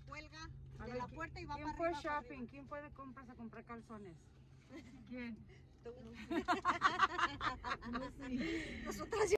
cuelga A de ver, la puerta y va para ¿quién fue arriba. para shopping? arriba. ¿Quién fue de compras a comprar calzones? ¿Quién? Tú. Lucy. Nosotras